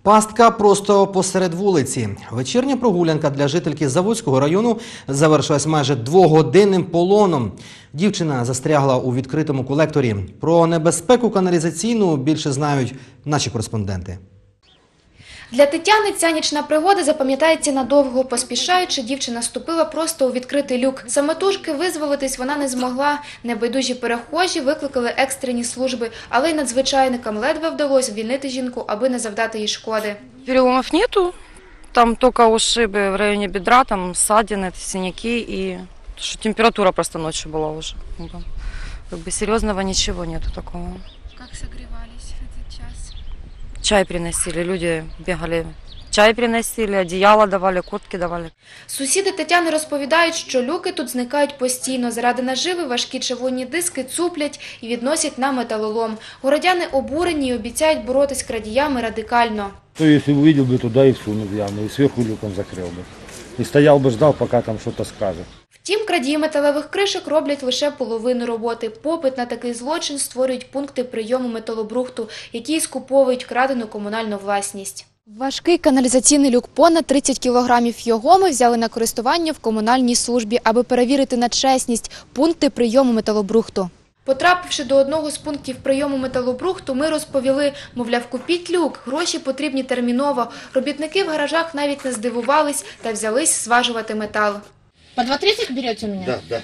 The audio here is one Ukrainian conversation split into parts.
Пастка просто посеред вулиці. Вечірня прогулянка для жительки Заводського району завершилась майже двогодинним полоном. Дівчина застрягла у відкритому колекторі. Про небезпеку каналізаційну більше знають наші кореспонденти. Для Тетяни ця нічна пригода запам'ятається надовго. Поспішаючи, дівчина ступила просто у відкритий люк. Самотужки визволитись вона не змогла. Небайдужі перехожі викликали екстрені служби, але й надзвичайникам ледве вдалося звільнити жінку, аби не завдати їй шкоди. Переломов нету, там только ушибы в районе бедра, там ссадины, синяки и что температура просто ночью была уже. Как бы серьезного ничего нету такого. Как согревались в этот час? Чай приносили, люди бегали, чай приносили, одеяло давали, куртки давали. Сусіди Тетяни розповідають, що люки тут зникають постійно. Заради наживи важкі чавунні диски цуплять і відносять на металолом. Городяни обурені і обіцяють боротись з крадіями радикально. То если увидел бы, туда и всунул явно, и сверху люком закрыл бы. И стоял бы, ждал, пока там что-то скажет. Втім, крадії металевих кришок роблять лише половину роботи. Попит на такий злочин створюють пункти прийому металобрухту, які скуповують крадену комунальну власність. Важкий каналізаційний люк понад 30 кілограмів. Його ми взяли на користування в комунальній службі, аби перевірити на чесність пункти прийому металобрухту. Потрапивши до одного з пунктів прийому металобрухту, ми розповіли, мовляв, купіть люк, гроші потрібні терміново. Робітники в гаражах навіть не здивувались та взялись зважувати метал. По 2,30 берете у меня? Да.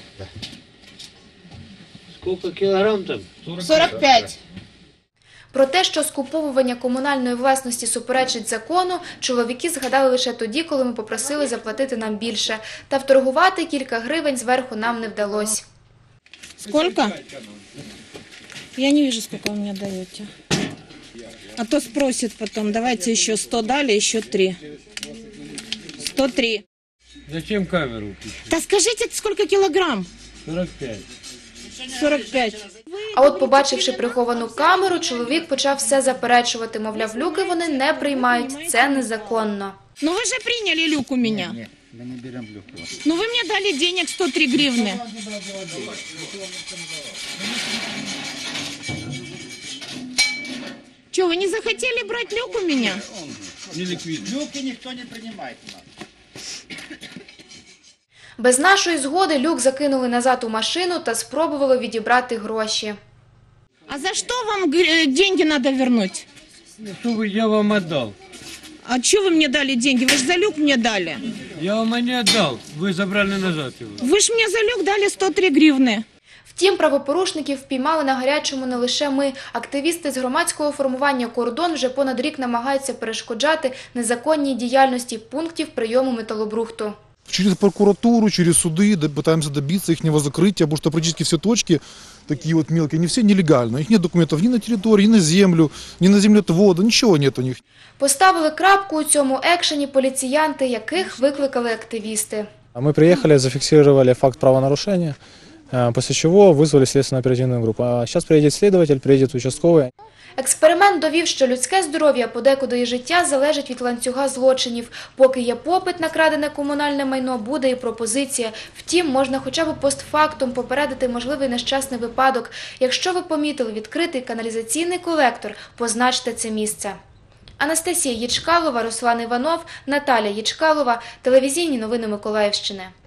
Сколько килограмм там? 45. Про те, що скуповування комунальної власності суперечить закону, чоловіки згадали лише тоді, коли ми попросили заплатити нам більше. Та вторгувати кілька гривень зверху нам не вдалося. Сколько? Я не вижу, сколько вы мне даете. А то спросит потом, давайте еще 100 дали, еще 3. 103. Зачем камеру включить? Да скажите, сколько килограмм? 45. 45. А от побачивши приховану камеру, чоловік почав все заперечувати. Мовляв, люки вони не приймають, це незаконно. Ну вы же приняли люк у меня. Нет, мы не берем люк. Ну вы мне дали денег 103 гривны. Что, вы не захотели брать люк у меня? Не ликвидно. Люки никто не принимает у нас. Без нашої згоди люк закинули назад у машину та спробували відібрати гроші. А за что вам деньги надо вернуть? Я вам отдал. А что вы мне дали деньги? Вы же за люк мне дали. Я вам не отдал. Вы забрали назад его. Вы же мне за люк дали 103 гривны. Втім, правопорушників впіймали на гарячому не лише ми. Активісти з громадського формування «Кордон» вже понад рік намагаються перешкоджати незаконній діяльності пунктів прийому металобрухту. Через прокуратуру, через суды пытаемся добиться их закрытия, потому что практически все точки, такие вот мелкие, они все нелегально. Их нет документов ни на территории, ни на землю, ни на землетвода, ничего нет у них. Поставили крапку у цьому екшені поліціянти, яких викликали активісти. Мы приехали, зафиксировали факт правонарушения, после чего вызвали следственно-оперативную группу. А сейчас приедет следователь, приедет участковый. Експеримент довів, що людське здоров'я, подекуди і життя залежить від ланцюга злочинів. Поки є попит на крадене комунальне майно, буде і пропозиція. Втім, можна хоча б постфактум попередити можливий нещасний випадок. Якщо ви помітили відкритий каналізаційний колектор, позначте це місце. Анастасія Ячкалова, Руслан Іванов, Наталя Ячкалова. Телевізійні новини Миколаївщини.